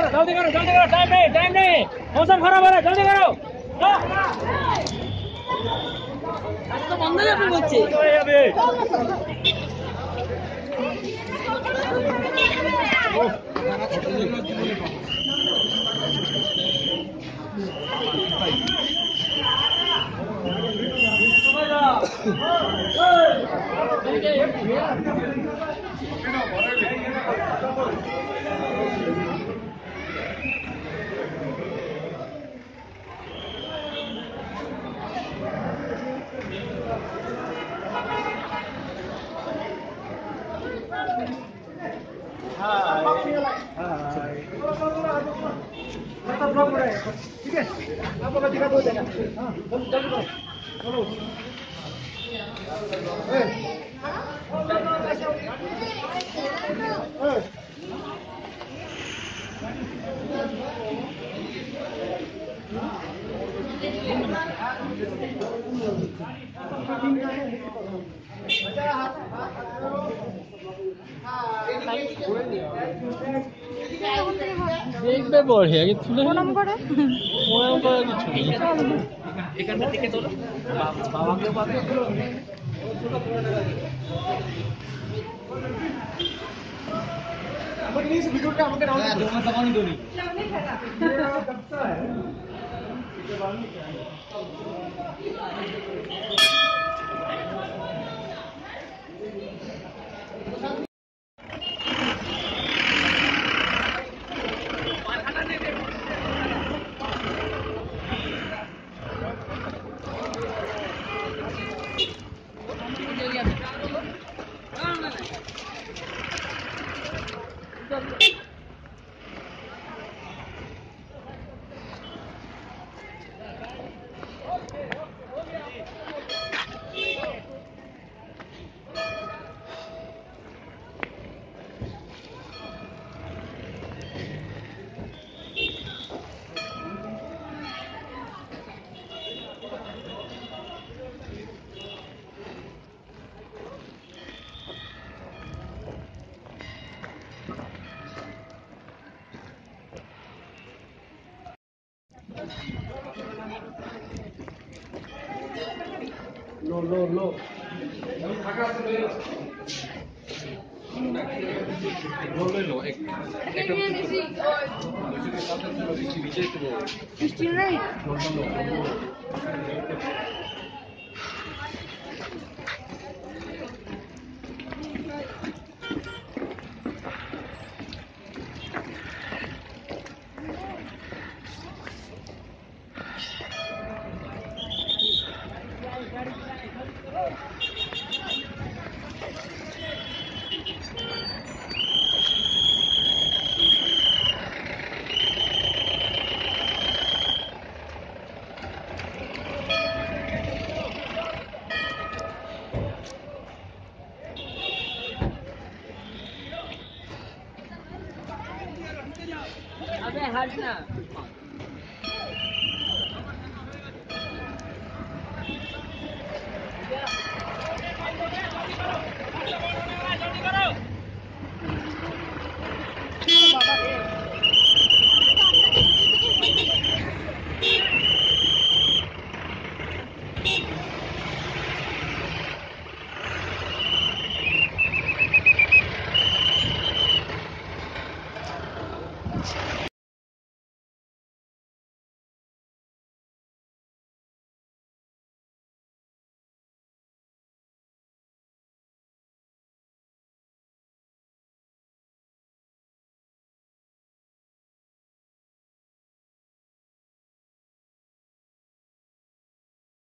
करो टाइम नहीं मौसम खराब हो रहा है जल्दी करो तो बंद है अपने बच्चे ठीक है आपको का दिखा दो देगा हां जल्दी करो चलो एक पे बोल है कि तूने वो नंबर है वो नंबर नहीं एक अंदर टिकट दो बाबा के पास हम नहीं से वीडियो का हमके राउंड दो मतलब नहीं दोनी कब है इसके बाद में क्या है लो लो एक हटना जल्दी करो